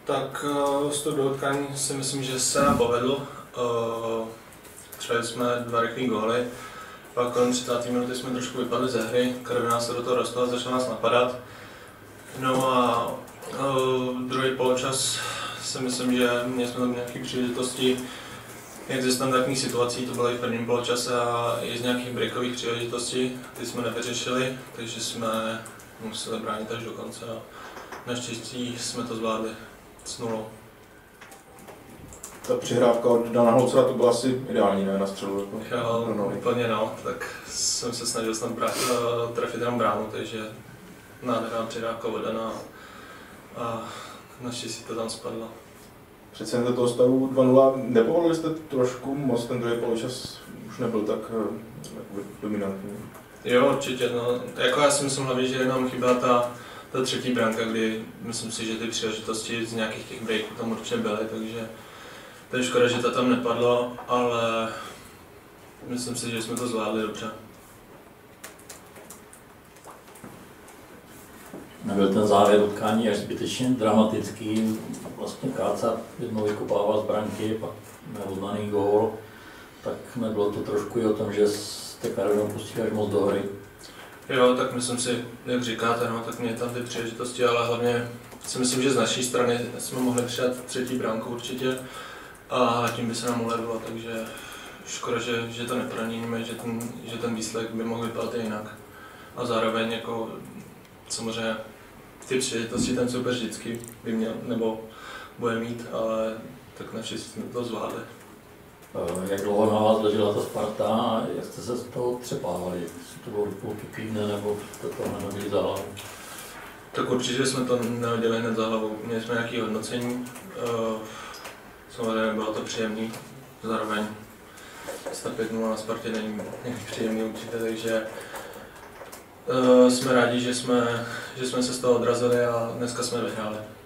Tak z toho do utkání si myslím, že se nám povedlo. Třeba jsme 2 rychlé góly, pak kolem 30. minuty jsme trošku vypadli ze hry, Karviná se do toho dostala, začala nás napadat. No a druhý poločas si myslím, že měli jsme tam nějaké příležitosti, jak ze standardních situací, to bylo i v prvním poločase a i z nějakých breakových příležitostí, ty jsme nevyřešili, takže jsme museli bránit až do konce a naštěstí jsme to zvládli s 0. Ta přihrávka od Dana Holcera to byla asi ideální, ne, na střelu? Jo, úplně no, tak jsem se snažil snad trefit jenom bránu, takže nádherná přihrávka od Dana a naštěstí to tam spadlo. Přece jen do toho stavu 2-0, nepovolili jste trošku moc, ten druhý poločas už nebyl tak dominantní? Jo, určitě, no, jako já si myslím hlavně, že nám chyběla ta třetí branka, kdy myslím si, že ty příležitosti z nějakých těch breaků tam určitě byly, takže to je škoda, že to tam nepadlo, ale myslím si, že jsme to zvládli dobře. Nebyl ten závěr utkání až zbytečně dramatický, vlastně Káca jednou vykopával z branky, pak neuznaný gól, tak nebylo to trošku i o tom, že jste Karvinou pustili až moc do hry? Jo, tak myslím si, jak říkáte, no, tak měli tam ty příležitosti, ale hlavně si myslím, že z naší strany jsme mohli přijat třetí branku určitě a tím by se nám ulevilo, takže škoda, že to nepraníme, že ten výsledek by mohl vypadat jinak. A zároveň jako samozřejmě ty příležitosti ten soupeř vždycky by měl nebo bude mít, ale tak naštěstí jsme to zvládli. Jak dlouho na vás ležela ta Sparta a jak jste se z toho třepávali? Jestli to bylo půlky týdne nebo jste to neměli za hlavu? Tak určitě jsme to nedělali hned za hlavou. Měli jsme nějaké hodnocení, samozřejmě bylo to příjemné, zároveň 105-0 na Spartě není příjemný určitě, takže jsme rádi, že jsme se z toho odrazili a dneska jsme vyhráli.